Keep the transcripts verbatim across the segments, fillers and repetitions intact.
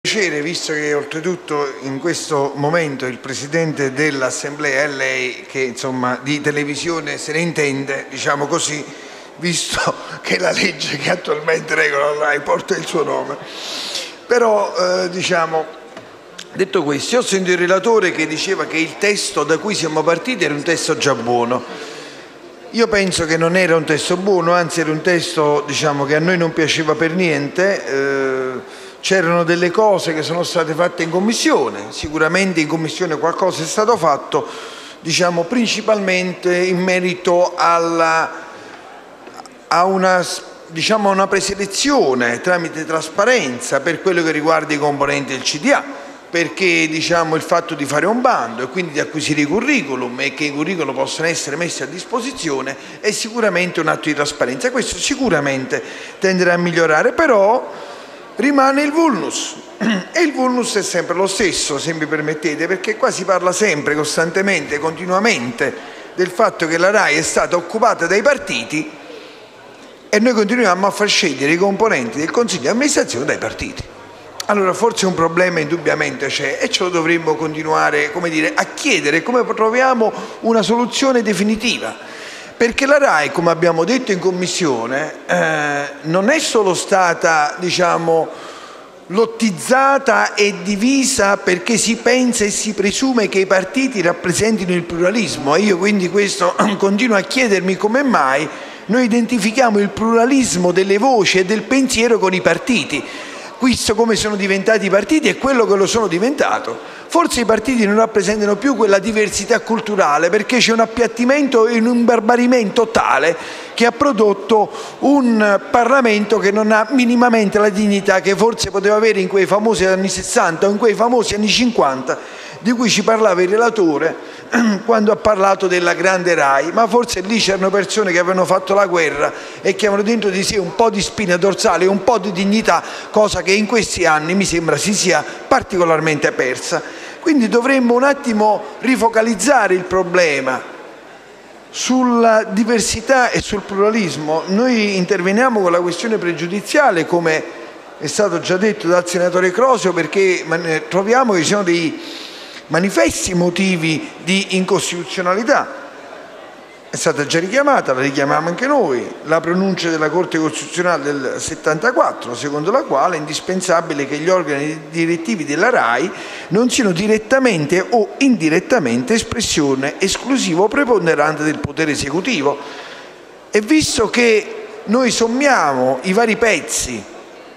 Piacere, visto che oltretutto in questo momento il Presidente dell'Assemblea è lei, che insomma di televisione se ne intende, diciamo così, visto che la legge che attualmente regola la RAI porta il suo nome. Però, eh, diciamo, detto questo, io ho sentito il relatore che diceva che il testo da cui siamo partiti era un testo già buono. Io penso che non era un testo buono, anzi era un testo, diciamo, che a noi non piaceva per niente. Eh, C'erano delle cose che sono state fatte in Commissione, sicuramente in Commissione qualcosa è stato fatto, diciamo principalmente in merito alla, a una, diciamo, una preselezione tramite trasparenza per quello che riguarda i componenti del C D A, perché diciamo, il fatto di fare un bando e quindi di acquisire i curriculum e che i curriculum possano essere messi a disposizione è sicuramente un atto di trasparenza. Questo sicuramente tenderà a migliorare, però rimane il vulnus, e il vulnus è sempre lo stesso, se mi permettete, perché qua si parla sempre, costantemente, continuamente del fatto che la RAI è stata occupata dai partiti e noi continuiamo a far scegliere i componenti del Consiglio di amministrazione dai partiti. Allora forse un problema indubbiamente c'è e ce lo dovremmo continuare, come dire, a chiedere come troviamo una soluzione definitiva. Perché la RAI, come abbiamo detto in Commissione, eh, non è solo stata, diciamo, lottizzata e divisa perché si pensa e si presume che i partiti rappresentino il pluralismo, e io quindi questo continuo a chiedermi come mai noi identifichiamo il pluralismo delle voci e del pensiero con i partiti, visto come sono diventati i partiti e quello che lo sono diventato. Forse i partiti non rappresentano più quella diversità culturale perché c'è un appiattimento e un imbarbarimento tale che ha prodotto un Parlamento che non ha minimamente la dignità che forse poteva avere in quei famosi anni sessanta o in quei famosi anni cinquanta di cui ci parlava il relatore quando ha parlato della grande RAI, ma forse lì c'erano persone che avevano fatto la guerra e che avevano dentro di sé un po' di spina dorsale e un po' di dignità, cosa che in questi anni mi sembra si sia particolarmente persa. Quindi dovremmo un attimo rifocalizzare il problema sulla diversità e sul pluralismo. Noi interveniamo con la questione pregiudiziale, come è stato già detto dal senatore Crosio, perché troviamo che ci sono dei manifesti motivi di incostituzionalità. È stata già richiamata, la richiamiamo anche noi, la pronuncia della Corte Costituzionale del settantaquattro, secondo la quale è indispensabile che gli organi direttivi della RAI non siano direttamente o indirettamente espressione esclusiva o preponderante del potere esecutivo. E visto che noi sommiamo i vari pezzi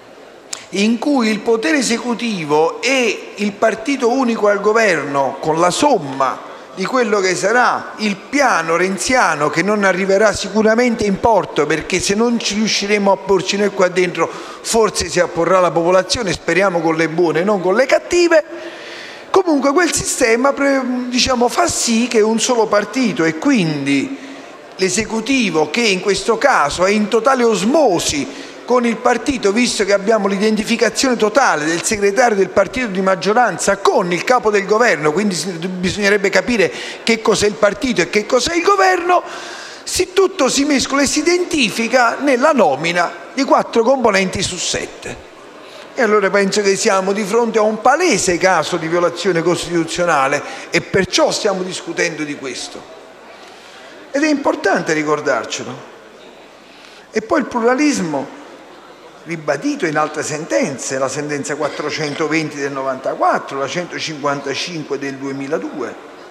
in cui il potere esecutivo e il partito unico al governo, con la somma di quello che sarà il piano renziano, che non arriverà sicuramente in porto, perché se non ci riusciremo a porci noi qua dentro forse si apporrà la popolazione, speriamo con le buone, non con le cattive. Comunque quel sistema, diciamo, fa sì che un solo partito, e quindi l'esecutivo, che in questo caso è in totale osmosi con il partito, visto che abbiamo l'identificazione totale del segretario del partito di maggioranza con il capo del governo, quindi bisognerebbe capire che cos'è il partito e che cos'è il governo, si, tutto si mescola e si identifica nella nomina di quattro componenti su sette. E allora penso che siamo di fronte a un palese caso di violazione costituzionale e perciò stiamo discutendo di questo. Ed è importante ricordarcelo. E poi il pluralismo, ribadito in altre sentenze, la sentenza quattrocentoventi del novantaquattro, la centocinquantacinque del duemiladue.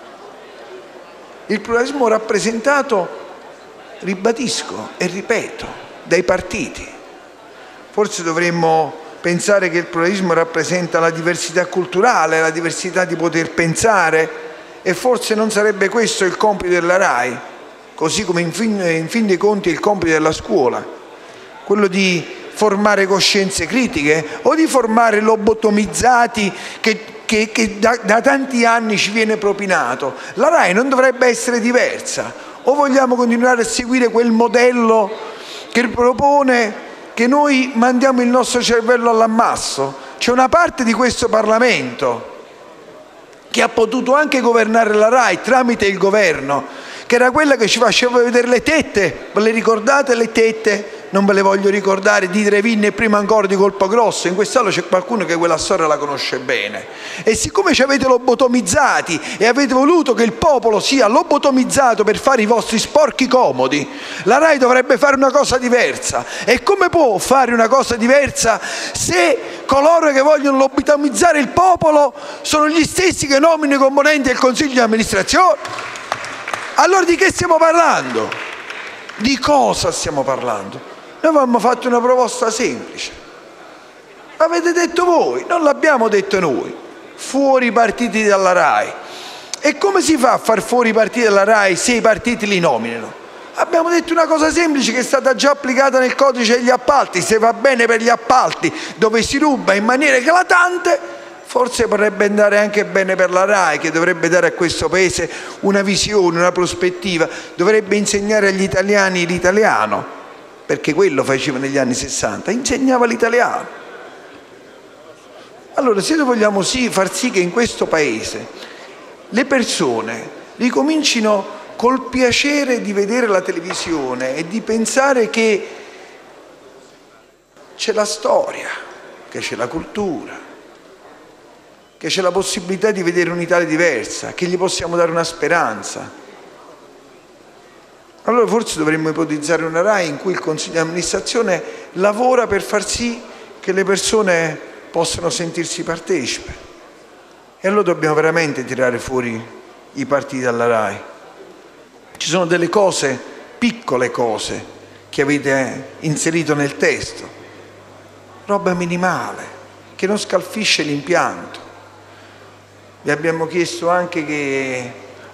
Il pluralismo rappresentato, ribadisco e ripeto, dai partiti. Forse dovremmo pensare che il pluralismo rappresenta la diversità culturale, la diversità di poter pensare, e forse non sarebbe questo il compito della RAI, così come in fin, in fin dei conti è il compito della scuola, quello di formare coscienze critiche o di formare lobotomizzati che, che, che da, da tanti anni ci viene propinato. La RAI non dovrebbe essere diversa, o vogliamo continuare a seguire quel modello che propone che noi mandiamo il nostro cervello all'ammasso? C'è una parte di questo Parlamento che ha potuto anche governare la RAI tramite il governo, che era quella che ci faceva vedere le tette, ve le ricordate le tette? non ve le voglio ricordare, di Trevinne e prima ancora di Colpagrosso. In quest'Aula c'è qualcuno che quella storia la conosce bene. E siccome ci avete lobotomizzati e avete voluto che il popolo sia lobotomizzato per fare i vostri sporchi comodi, la RAI dovrebbe fare una cosa diversa. E come può fare una cosa diversa se coloro che vogliono lobotomizzare il popolo sono gli stessi che nominano i componenti del Consiglio di amministrazione? Allora di che stiamo parlando? Di cosa stiamo parlando? Noi avevamo fatto una proposta semplice, l'avete detto voi, non l'abbiamo detto noi, fuori i partiti dalla RAI. E come si fa a far fuori i partiti dalla RAI se i partiti li nominano? Abbiamo detto una cosa semplice che è stata già applicata nel codice degli appalti: se va bene per gli appalti dove si ruba in maniera eclatante, forse potrebbe andare anche bene per la RAI, che dovrebbe dare a questo Paese una visione, una prospettiva, dovrebbe insegnare agli italiani l'italiano, perché quello faceva negli anni sessanta, insegnava l'italiano. Allora, se noi vogliamo sì, far sì che in questo Paese le persone ricomincino col piacere di vedere la televisione e di pensare che c'è la storia, che c'è la cultura, che c'è la possibilità di vedere un'Italia diversa, che gli possiamo dare una speranza, allora forse dovremmo ipotizzare una RAI in cui il Consiglio di amministrazione lavora per far sì che le persone possano sentirsi partecipe. E allora dobbiamo veramente tirare fuori i partiti dalla RAI. Ci sono delle cose, piccole cose, che avete inserito nel testo, roba minimale, che non scalfisce l'impianto. Vi abbiamo chiesto anche che,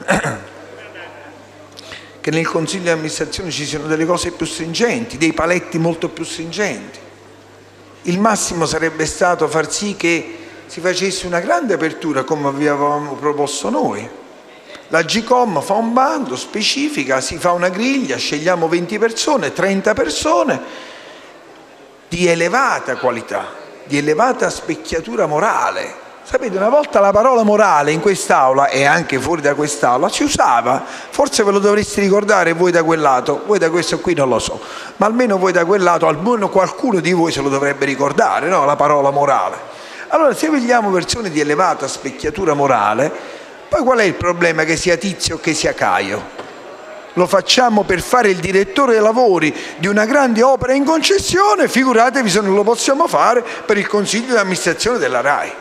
che nel Consiglio di amministrazione ci siano delle cose più stringenti, dei paletti molto più stringenti. Il massimo sarebbe stato far sì che si facesse una grande apertura come avevamo proposto noi. La GICOM fa un bando, specifica, si fa una griglia, scegliamo venti persone, trenta persone di elevata qualità, di elevata specchiatura morale. Sapete, una volta la parola morale in quest'Aula e anche fuori da quest'Aula si usava, forse ve lo dovreste ricordare voi da quel lato, voi da questo qui non lo so, ma almeno voi da quel lato, almeno qualcuno di voi se lo dovrebbe ricordare, no? La parola morale. Allora, se vogliamo persone di elevata specchiatura morale, poi qual è il problema che sia Tizio o che sia Caio? Lo facciamo per fare il direttore dei lavori di una grande opera in concessione, figuratevi se non lo possiamo fare per il Consiglio di amministrazione della RAI.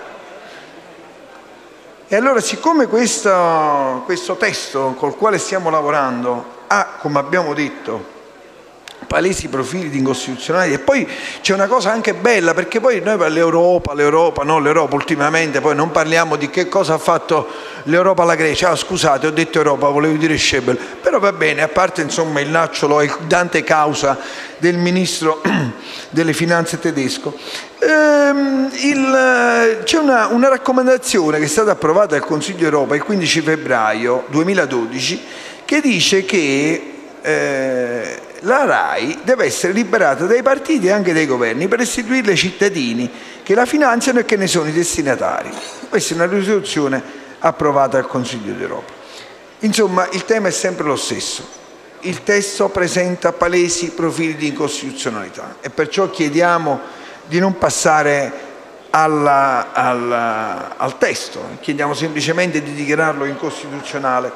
E allora, siccome questo, questo testo col quale stiamo lavorando ha, come abbiamo detto, palesi profili di incostituzionalità, e poi c'è una cosa anche bella, perché poi noi per l'Europa, l'Europa, no, l'Europa ultimamente, poi non parliamo di che cosa ha fatto l'Europa alla Grecia. Ah, scusate, ho detto Europa, volevo dire Schäuble, però va bene, a parte insomma il nacciolo e il dante causa del ministro delle finanze tedesco. Ehm, c'è una, una raccomandazione che è stata approvata dal Consiglio d'Europa il quindici febbraio duemiladodici che dice che eh, la RAI deve essere liberata dai partiti e anche dai governi per restituirla ai cittadini che la finanziano e che ne sono i destinatari. Questa è una risoluzione approvata dal Consiglio d'Europa. Insomma, il tema è sempre lo stesso. Il testo presenta palesi profili di incostituzionalità e perciò chiediamo di non passare alla, alla, al testo, chiediamo semplicemente di dichiararlo incostituzionale.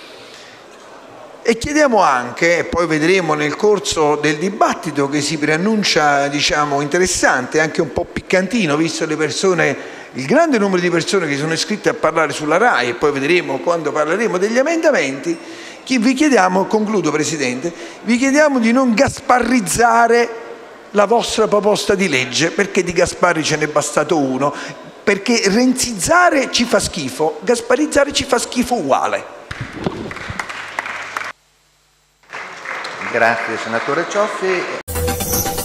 E chiediamo anche, e poi vedremo nel corso del dibattito che si preannuncia, diciamo, interessante, anche un po' piccantino, visto le persone, il grande numero di persone che sono iscritte a parlare sulla RAI, e poi vedremo quando parleremo degli emendamenti, che vi chiediamo, concludo Presidente, vi chiediamo di non gasparrizzare la vostra proposta di legge, perché di Gasparri ce n'è bastato uno, perché renzizzare ci fa schifo, gasparizzare ci fa schifo uguale. Grazie senatore Cioffi.